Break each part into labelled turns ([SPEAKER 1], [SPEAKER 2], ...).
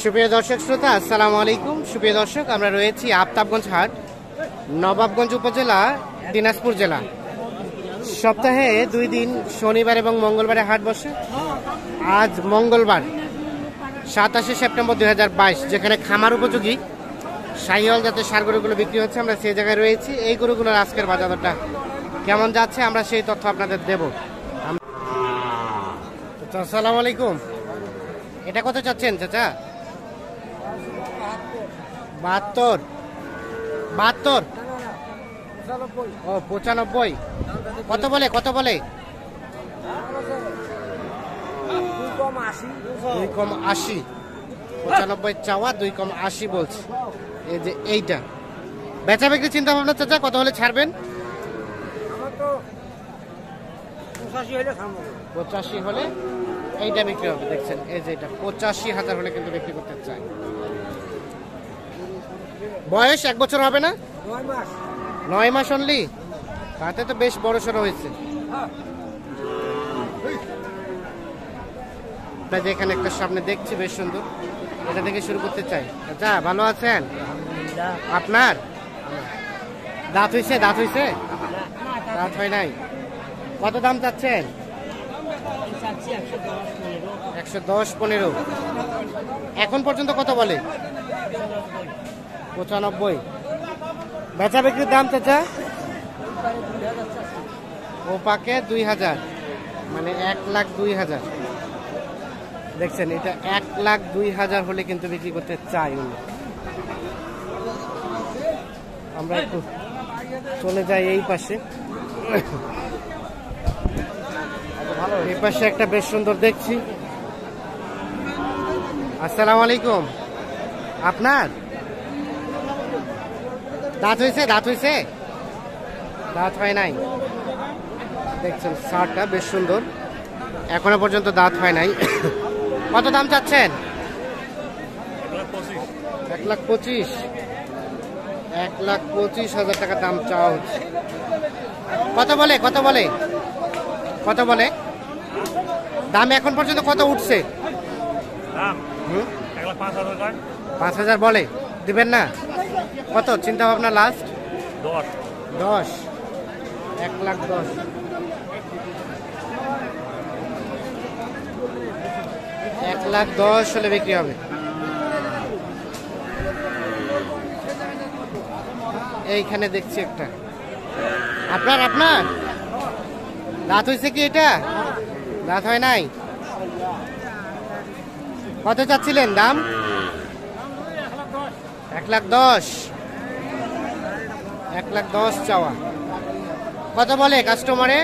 [SPEAKER 1] সুপ্রিয় দর্শক শ্রোতা, আসসালামু আলাইকুম। সুপ্রিয় দর্শক, আমরা রয়েছি আফতাবগঞ্জ হাট, নবাবগঞ্জ উপজেলা, দিনাজপুর জেলা। সপ্তাহে 2 দিন শনিবার এবং মঙ্গলবারে হাট বসে। আজ মঙ্গলবার 27 সেপ্টেম্বর 2022, যেখানে খামার উপযোগী শাহিওয়াল জাতের ষাঁড় গরুগুলো বিক্রি হচ্ছে। আমরা সেই জায়গায় রয়েছি। এই গরুগুলোর আজকের বাজার দরটা কেমন যাচ্ছে আমরা সেই তথ্য আপনাদের দেব। আসসালামু আলাইকুম। এটা কত চাচ্ছেন চাচা? 72 ও 95। কত বলে 2 কম 80। 95 চাওয়া, 2 কম 80 বলছে। এই যে এইটা বেচা বিক্রি চিন্তা ভাবনা চাচা, কত হলে ছাড়বেন? 85 হলে এইটা বিক্রি হবে। দেখছেন এই যে এটা 85,000 হলে কিন্তু বিক্রি করতে চাই। বয়স 1 বছর হবে না? 9 মাস অনলি। তাতে তো বেশ বড় সড়ো হয়েছে। যেখানে একটা সামনে দেখছি বেশ সুন্দর, এটা থেকে শুরু করতে চাই। আচ্ছা, ভালো আছেন? আপনার দাঁত হইছে? দাঁত হয় নাই। কত দাম চাচ্ছেন? 110-15। এখন পর্যন্ত কত বলে? 95। বেচা বিক্রির দাম চাচা? ও পাকে 2000, মানে 1,02,000। দেখছেন এটা 1,02,000 হলে কিন্তু বিক্রি করতে চাই। আমরা একটু চলে যাই এই পাশে। এই পাশে একটা বেশ সুন্দর দেখছি। আসসালামু আলাইকুম। আপনার দাঁত হয়েছে? দাঁত হয় নাই। দেখছেন ষাঁড়টা বেশ সুন্দর, এখনো পর্যন্ত দাঁত হয় নাই। কত দাম চাচ্ছেন? 1,25,000। 1,25,000 টাকা দাম চাওয়া হচ্ছে। কত বলে দাম এখন পর্যন্ত কত উঠছে? 5,000 বলে। দিবেন না? কত চিন্তা ভাবনা লাস্ট? 10। 1,10,000। 1,10,000 হলে বিক্রি হবে। এইখানে দেখছি একটা। আপনার দাঁত হয়েছে কি? এটা দাঁত হয় নাই। কত চাচ্ছিলেন দাম? 1,10,000। 1,10,000 চাওয়া। কত বলে কাস্টমারে?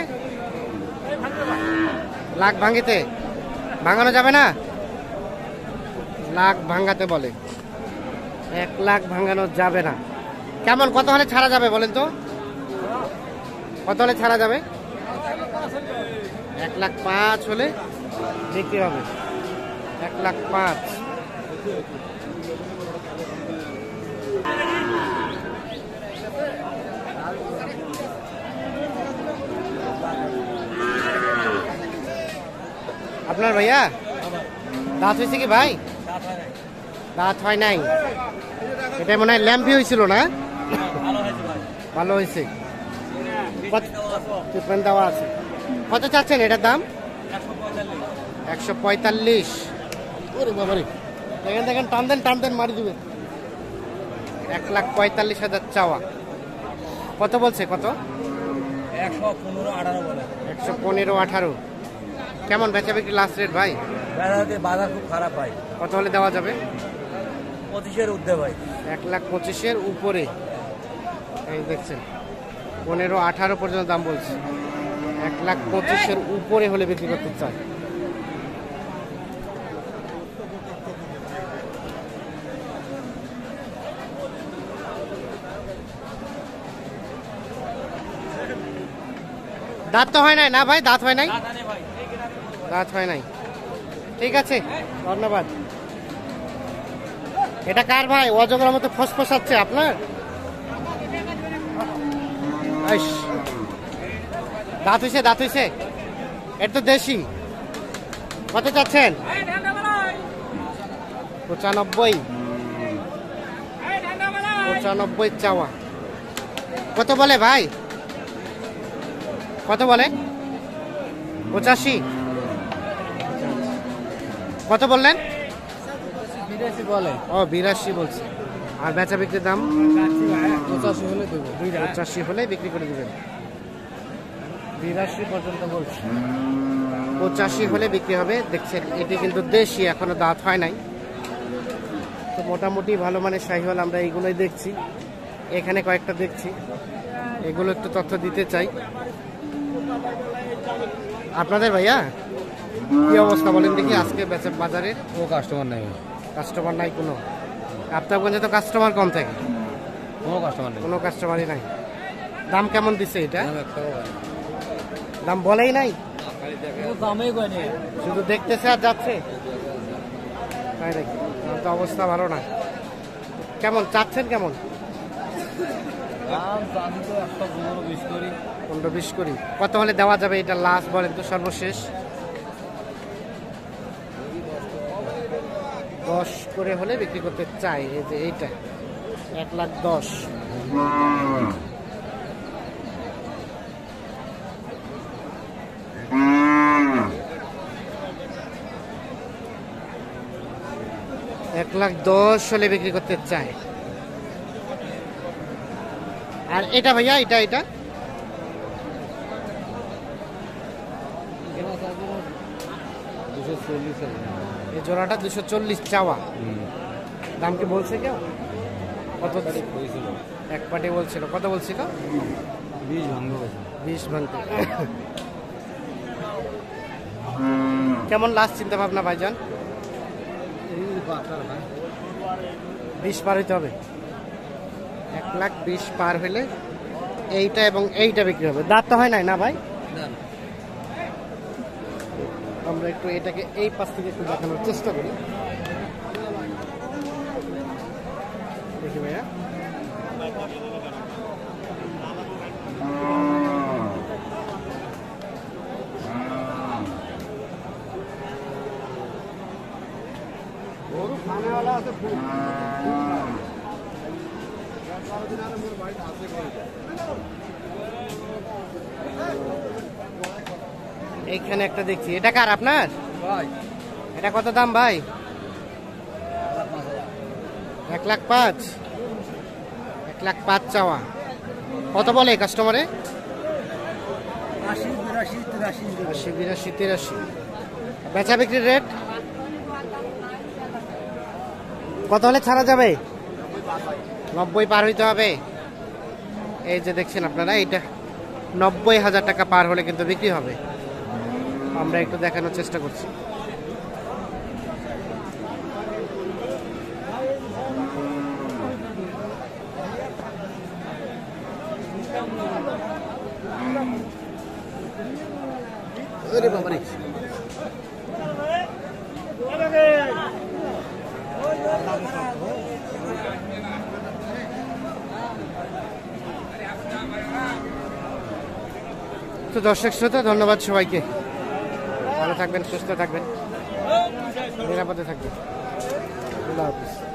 [SPEAKER 1] লাখ ভাঙিতে? ভাঙানো যাবে না? লাখ ভাঙাতে বলে। 1,00,000 ভাঙানো যাবে না। কেমন কত হলে ছাড়া যাবে বলেন তো? কত হলে ছাড়া যাবে? 1,05,000 হলে বিক্রি হবে। 1,05,000। আপনার ভাইয়া দাঁত হয়েছে কি ভাই? দাঁত হয় নাই। এটা মনে হয় ল্যাম্পি হয়েছিল না? ভালো হয়েছে। দেওয়া আছে। কত চাচ্ছেন এটার দাম? 145। দেখেন টান দেন মারি দিবে। 1,45,000 চাওয়া। কত বলছে? কত? 115-18। কেমন বেচা বিক্রি লাস্ট রেট ভাই?
[SPEAKER 2] বাজার খুব খারাপ ভাই।
[SPEAKER 1] কত হলে দেওয়া যাবে?
[SPEAKER 2] 25-এর ঊর্ধ্বে ভাই।
[SPEAKER 1] 1,25,000 উপরে। এই দেখছেন 15-18 পর্যন্ত দাম বলছে। 1,25,000 উপরে হলে বিক্রি করতে চাই। দাঁত তো হয় নাই না ভাই? দাঁত হয় নাই। ঠিক আছে, ধন্যবাদ। এটা কার ভাই? অজগরের মতো ফসফসাচ্ছে আপনার? দাঁত হইছে। এটা তো দেশি। কত চাচ্ছেন? 95 95 চাওয়া। কত বলে ভাই? কত বলে? 85। কত বললেন?
[SPEAKER 2] 82 বলে।
[SPEAKER 1] ও 82 বলছে। আর বেচা বিক্রির দাম
[SPEAKER 2] 85 হলে দেবো।
[SPEAKER 1] 85 হলে বিক্রি করে দিবেন। 82 পর্যন্ত বলছে। 85 হলে বিক্রি হবে। দেখছেন এটি কিন্তু দেশি, এখনো দাঁত হয় নাই। তো মোটামুটি ভালো মানের শাহিওয়াল আমরা এইগুলোই দেখছি। এখানে কয়েকটা দেখছি, এগুলো একটু তথ্য দিতে চাই আপনাদের। ভাইয়া কি অবস্থা বলেন দেখি আজকে বাজারে?
[SPEAKER 2] ও কাস্টমার নাই,
[SPEAKER 1] কাস্টমার নাই কোনো? আফতাবগঞ্জে তো কাস্টমার কম থাকে,
[SPEAKER 2] কোনো কাস্টমার নেই,
[SPEAKER 1] কোনো কাস্টমারই নাই। দাম কেমন দিচ্ছে এটা?
[SPEAKER 2] একটাও
[SPEAKER 1] দাম বলেই নাই,
[SPEAKER 2] দামই কয়নি,
[SPEAKER 1] শুধু দেখতেছে আর যাচ্ছে। তাই নাকি? তো অবস্থা ভালো না। কেমন চাচ্ছেন কেমন?
[SPEAKER 2] দাম চাঁদি তো 115-20 করি।
[SPEAKER 1] 15-20 করি। কত হলে দেওয়া যাবে এটা লাস্ট বলেন তো, সর্বশেষ? 10 করে হলে বিক্রি করতে চাই। এই যে এইটা 1,10,000। 1,10,000 হলে বিক্রি করতে চাই। আর এটা ভাইয়া, এটা এটা এই জোড়াটা 240 চাওয়া। দাম কি বলছে কেউ? কত? এক পাটি বলছিল। কত বলছিল? 20 ভাঙতে। কেমন লাস্ট চিন্তা ভাবনা ভাইজান? 20 পার হইতে হবে। 1,20,000 পার হইলে এইটা এবং এইটা বিক্রি হবে। দাঁত তো হয় নাই না ভাই? আমরা একটু এটাকে এই পাশ থেকে একটু দেখানোর চেষ্টা করি। দেখি ভাইয়া, এইখানে একটা দেখছি। এটা কার? আপনার? এটা কত দাম ভাই? 1,05,000। 1,05,000 চাওয়া। কত বলে কাস্টমারে? 80, 82, 83। বেচা বিক্রির রেট কত হলে ছাড়া যাবে? 90 পার হইতে হবে। এই যে দেখছেন আপনারা, এইটা 90,000 টাকা পার হলে কিন্তু বিক্রি হবে। আমরা একটু দেখানোর চেষ্টা করছি। তো দর্শক শ্রোতা, ধন্যবাদ সবাইকে। ভালো থাকবেন, সুস্থ থাকবেন, নিরাপদে থাকবেন। আল্লাহ হাফিজ।